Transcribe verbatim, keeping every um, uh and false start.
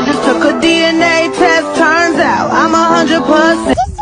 I just took a D N A test, turns out I'm a hundred percent.